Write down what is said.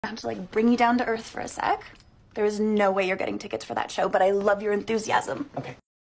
I have to like bring you down to earth for a sec. There is no way you're getting tickets for that show, but I love your enthusiasm. Okay.